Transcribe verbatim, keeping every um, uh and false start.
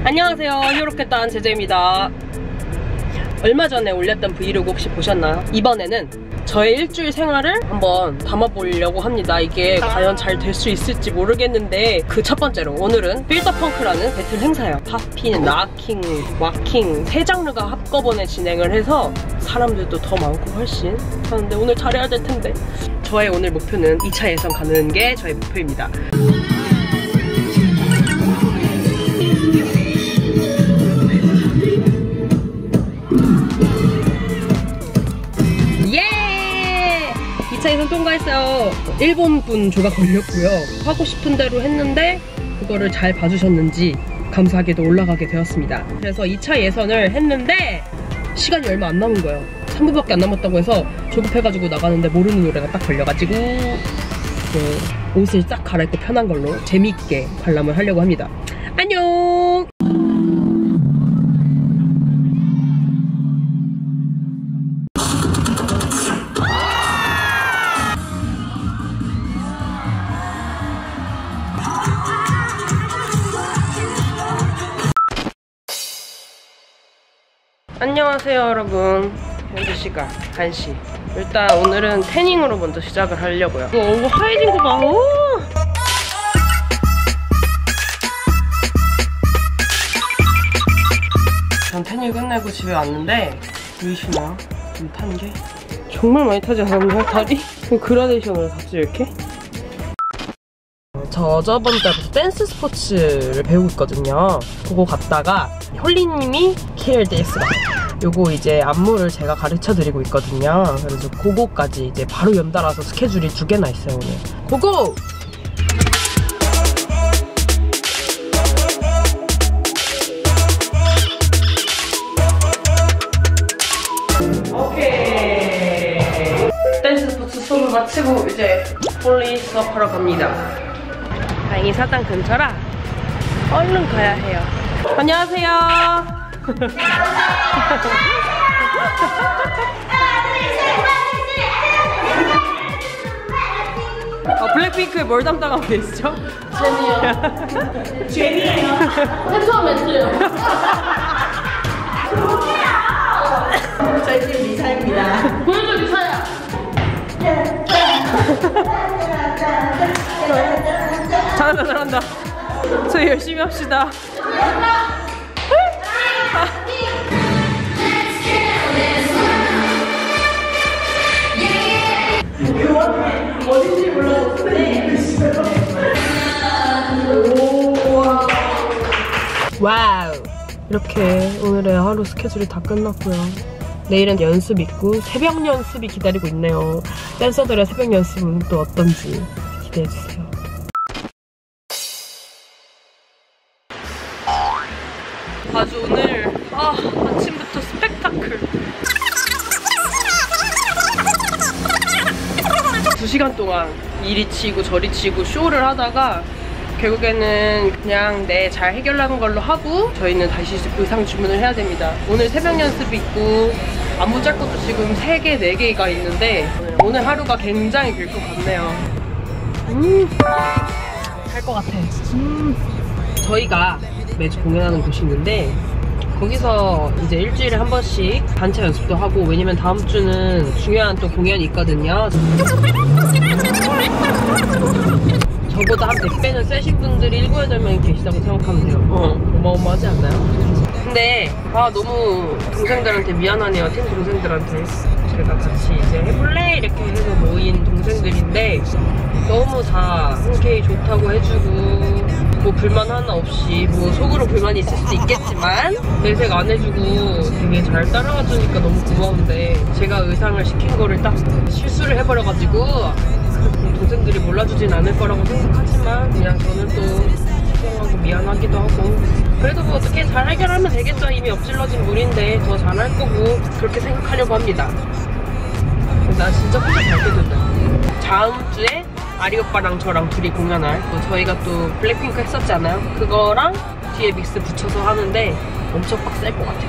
안녕하세요, 히어로켓단 제재입니다. 얼마 전에 올렸던 브이로그 혹시 보셨나요? 이번에는 저의 일주일 생활을 한번 담아보려고 합니다. 이게 과연 잘 될 수 있을지 모르겠는데, 그 첫 번째로 오늘은 필더펑크라는 배틀 행사예요. 팝핀, 락킹, 왁킹 세 장르가 한꺼번에 진행을 해서 사람들도 더 많고 훨씬 하는데 오늘 잘해야 될 텐데. 저의 오늘 목표는 이 차 예선 가는 게 저의 목표입니다. 이 차 예선 통과했어요. 일본 분 조가 걸렸고요. 하고 싶은 대로 했는데 그거를 잘 봐주셨는지 감사하게도 올라가게 되었습니다. 그래서 이 차 예선을 했는데 시간이 얼마 안 남은 거예요. 삼 분밖에 안 남았다고 해서 조급해가지고 나가는데 모르는 노래가 딱 걸려가지고 그 옷을 싹 갈아입고 편한 걸로 재밌게 관람을 하려고 합니다. 안녕! 안녕하세요 여러분. 현재 시각 한 시. 일단 오늘은 태닝으로 먼저 시작을 하려고요. 이거 얼굴 하얘진 거 봐. 오! 전 태닝 끝내고 집에 왔는데 보이시나요? 좀 탄 게? 정말 많이 타지 않았나요? 다리? 그라데이션으로 갑자기 이렇게? 저 저번 달부터 댄스 스포츠를 배우고 있거든요. 그거 갔다가 홀리님이 킬데스라 요거 이제 안무를 제가 가르쳐 드리고 있거든요. 그래서 그거까지 이제 바로 연달아서 스케줄이 두 개나 있어요 오늘. 고고! 오케이. 댄스 스포츠 수업을 마치고 이제 홀리 수업하러 갑니다. 다행히 사당 근처라 얼른 가야 해요. 안녕하세요. 어, 블랙핑크에 뭘 담당하고 계시죠? 제니요. 제니예요. 해수와 멘트요. 저희 팀 리사입니다. 보여줘 리사야. 잘한다 잘한다. 저희 열심히 합시다. 어딘지 몰랐는데. 와우. 이렇게 오늘의 하루 스케줄이 다 끝났고요. 내일은 연습 있고 새벽 연습이 기다리고 있네요. 댄서들의 새벽 연습은 또 어떤지 기대해주세요. 아주 오늘 아, 아침부터 스펙타클. 두 시간 동안 이리 치고 저리 치고 쇼를 하다가 결국에는 그냥 네, 잘 해결하는 걸로 하고 저희는 다시 의상 주문을 해야 됩니다. 오늘 새벽 연습이 있고 안무 짤 것도 지금 세 개, 네 개가 있는데 오늘 하루가 굉장히 길 것 같네요. 음, 할 것 같아. 음. 저희가 매주 공연하는 곳이 있는데 거기서 이제 일주일에 한 번씩 단체 연습도 하고, 왜냐면 다음 주는 중요한 또 공연이 있거든요. 저보다 한 백 배는 세신 분들이 일곱, 여덟 명이 계시다고 생각하면 돼요. 어, 어마어마하지 않나요? 근데 아 너무 동생들한테 미안하네요. 팀 동생들한테. 제가 같이 이제 해볼래? 이렇게 해서 모인 동생들인데 너무 다 흔쾌히 좋다고 해주고 뭐 불만 하나 없이, 뭐 속으로 불만이 있을 수도 있겠지만 내색 안 해주고 되게 잘 따라와 주니까 너무 고마운데, 제가 의상을 시킨 거를 딱 실수를 해버려가지고 동생들이 몰라주진 않을 거라고 생각하지만 그냥 저는 또 속상하고 미안하기도 하고, 그래도 뭐 어떻게 잘 해결하면 되겠죠. 이미 엎질러진 물인데 더 잘할 거고 그렇게 생각하려고 합니다. 나 진짜 혼자 잘 되던데. 다음 주에 아리 오빠랑 저랑 둘이 공연할, 또 저희가 또 블랙핑크 했었잖아요. 그거랑 뒤에 믹스 붙여서 하는데 엄청 빡셀 것 같아요.